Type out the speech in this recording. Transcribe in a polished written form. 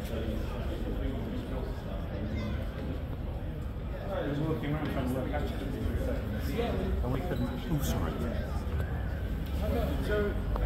He was walking around trying to work out and we couldn't. Oh, sorry.